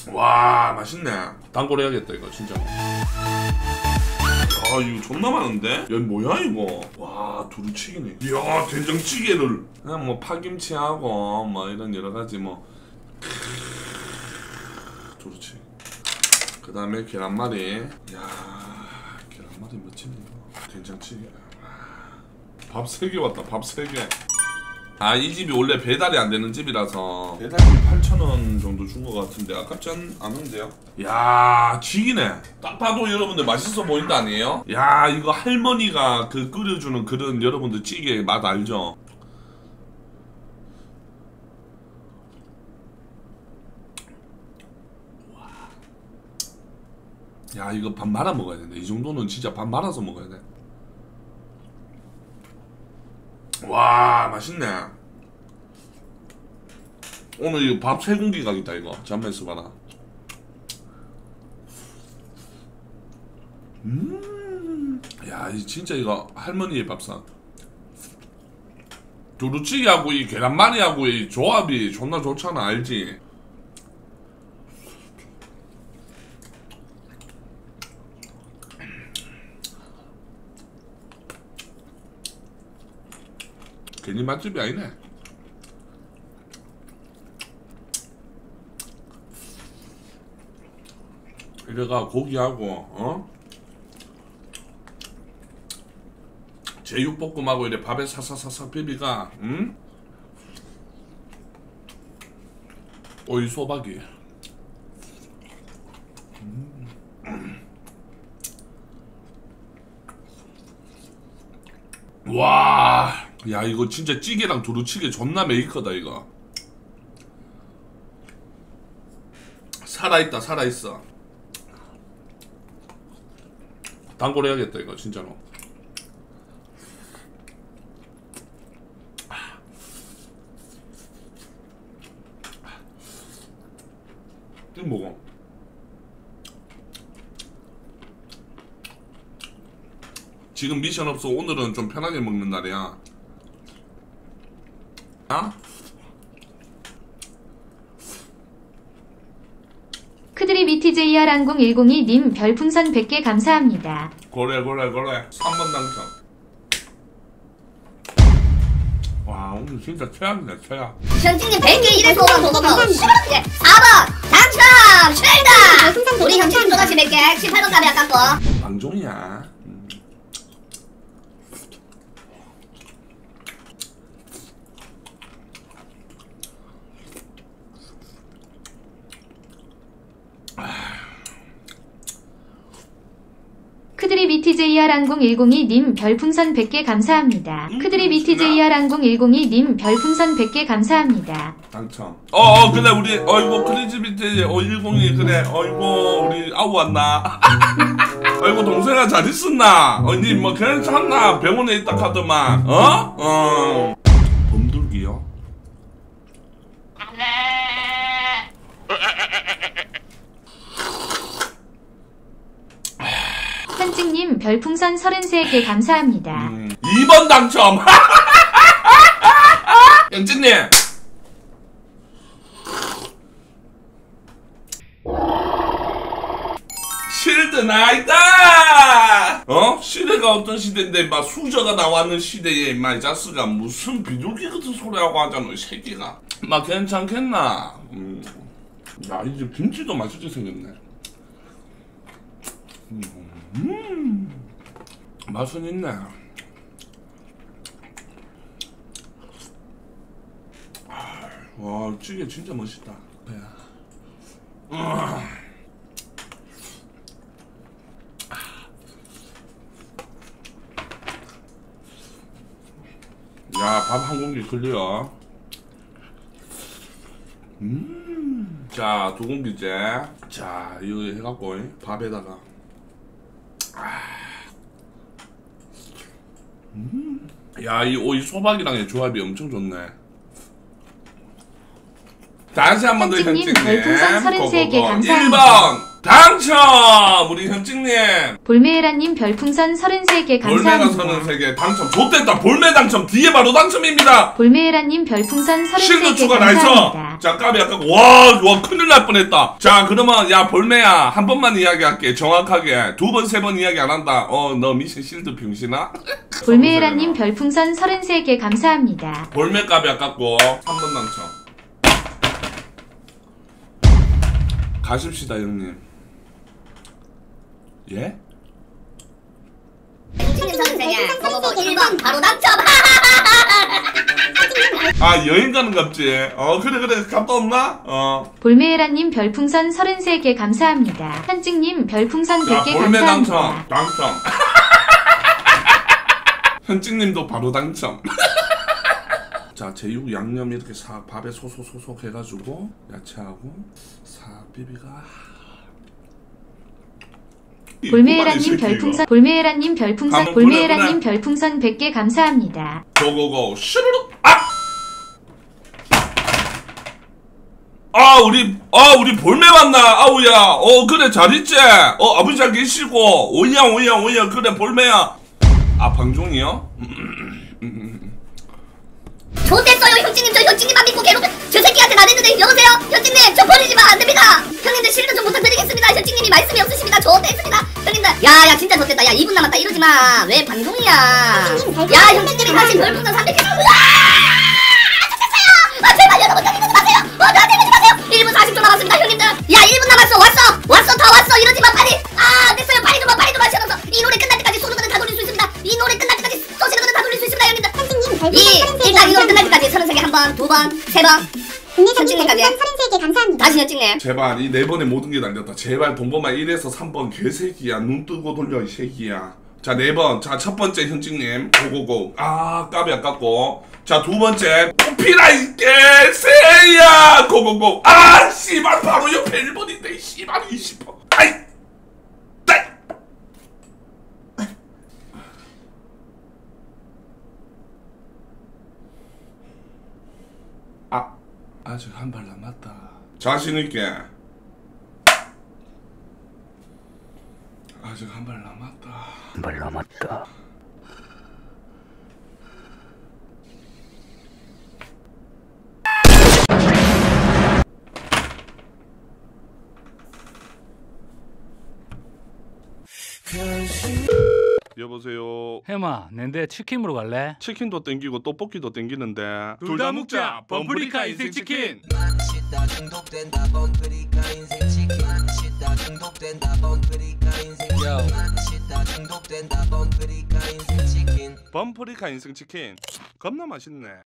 와 맛있네. 단골 해야겠다 이거 진짜. 아 이거 존나 많은데? 야 뭐야 이거? 와 두루치기네. 이야 된장찌개를 그냥 뭐 파김치하고 뭐 이런 여러가지 뭐 두루치기. 그 다음에 계란말이. 야 계란말이 멋지네 이거. 된장찌개. 밥 3개 왔다. 밥 3개. 아 이 집이 원래 배달이 안 되는 집이라서 배달비 8,000원 정도 준 것 같은데 아깝지 않은데요? 야 지기네. 딱 봐도 여러분들 맛있어 보인다 아니에요? 야 이거 할머니가 그 끓여주는 그런 여러분들 찌개 맛 알죠? 야 이거 밥 말아 먹어야 되네. 이 정도는 진짜 밥 말아서 먹어야 돼. 와 맛있네. 오늘 이거 밥 3공기 가겠다 이거. 잠만 있어봐라. 야 진짜 이거 할머니의 밥상. 두루치기하고 이 계란말이하고 이 조합이 존나 좋잖아 알지? 괜히 맛집이 아니네. 이래가 고기하고 제육볶음하고 이래 밥에 사사사사 비비가 오이 소박이. 와, 야 이거 진짜 찌개랑 두루치기 존나 메이커다 이거. 살아있다 살아있어. 단골 해야겠다 이거 진짜로. 이거 먹어. 지금 미션 없어. 오늘은 좀 편하게 먹는 날이야. 아? 크드리 BTJR1010님 별풍선 100개 감사합니다. 그래 3번 당첨. 와 오늘 진짜 최악이네 최악. 현진님 100개 1회 소원 보고서 10원 4번 당첨 축하합니다. 우리 현진님 또다시 100개 18번까지 아깝고 방종이야. 크드리 BTJR1010님 별풍선 100개 감사합니다. 크드리 BTJR1010님 별풍선 100개 감사합니다. 당첨. 그래 우리 어이구 크리즈비티 102 그래 어이구 우리 아우 왔나. 아이고 동생아 잘 있었나. 언니 뭐 괜찮나. 병원에 있다 카더만. 범들기요? 현증님 별풍선 33개 감사합니다. 2번 당첨. 영진님 실드 나이다. 시대가 어떤 시대인데 막 수저가 나왔는 시대에 임마 이 자스가 무슨 비둘기 같은 소리하고 하잖아 이 새끼가. 막 괜찮겠나. 야 이제 김치도 맛있게 생겼네. 맛은 있네. 와 찌개 진짜 멋있다. 야 밥 한 공기 클리어. 자 2공기째. 자 이거 해갖고 밥에다가 야 이 오이 소박이랑의 조합이 엄청 좋네. 다시 한 번 더 현진님 별풍선 33개 감사합니다. 1번 당첨! 우리 현직님 볼메에라님 별풍선 33개 볼메가 감사합니다. 33개 당첨. 좋댔다. 볼메 당첨. 뒤에 바로 당첨입니다. 볼메에라님 별풍선 실드 33개 추가 나이스. 감사합니다. 자, 까비 아까 와 큰일 날 뻔했다. 자, 그러면 야 볼메야 한 번만 이야기할게. 정확하게 2번 3번 이야기 안 한다. 너 미션 실드 병신아? 볼메에라님 별풍선 33개 감사합니다. 볼메 까비 아깝고 3번 당첨. 가십시다 형님. 예? 현직님 선생님 그거 1번 바로 당첨. 아 여행 가는 갑지. 그래 값도 없나? 볼메에라님 별풍선 33개 감사합니다. 현직님 별풍선 자 100개 볼메 감사합니다. 당첨. 현직님도 바로 당첨. 자 제육 양념 이렇게 싹 밥에 소소소속 해가지고 야채하고 싹 비비가. 볼메에라님 별풍선 볼메에라님 별풍선 100개 감사합니다. 고고고 슈르륵. 우리 볼메 왔나? 아우야. 그래 잘 있지? 아버지 잘 계시고 오야 그래 볼메야. 방종이요? 좋댔어요 현직님. 저 현직님만 믿고 괴롭혀. 저 새끼한테 나댔는데 여보세요 현직님 저 버리지마 안됩니다. 형님들 실드 좀 부탁드리겠습니다. 현직님이 말씀이 없으십니다. 좋댔습니다 형님들. 야야 진짜 좋댔다. 야 2분 남았다 이러지마. 왜 방송이야. 야 현직님이 다시 별풍선 300개 좋댔어요. 제발 여러분들 이러지 마세요. 나한테 이러지 마세요. 1분 40초 남았습니다 형님들. 야 1분 남았어. 왔어 다 왔어. 이러지마 빨리. 됐어요. 빨리 좀 와 시원해서 이 노래 끝날 때까지 쏘는 거는 다 돌릴 수 있습니다. 이 노래 끝날 때까지 쏘시는 거는 다 돌릴 수 있습니다 형님들. 일단 이 노래 끝날 때까지 33개 한 번, 2번, 3번. 현직님까지 33개 감사합니다. 다시 현직님. 제발 이 4번에 모든 게 날렸다. 제발 동범아 1에서 3번 개새끼야. 눈 뜨고 돌려 이 새끼야. 자 4번. 자 첫 번째 현직님 고고고. 까비 아깝고. 자 2번째 코피라 이 개새야 고고고. 씨발 바로 옆에 1번인데 씨발 20번. 아직 한 발 남았다. 자신있게. 아직 한 발 남았다. 여보세요. 혜마, 낸데 치킨으로 갈래? 치킨도 땡기고 떡볶이도 땡기는데 둘 다 먹자. 범프리카 인생 치킨. 맛있다 중독된다 범프리카 인생 치킨. 맛있다 중독된다 범프리카 인생 치킨. 맛있다 중독된다 범프리카 인생 치킨. 범프리카 인생 치킨 겁나 맛있네.